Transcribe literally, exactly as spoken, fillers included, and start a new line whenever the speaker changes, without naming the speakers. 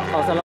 เอาสำหรับ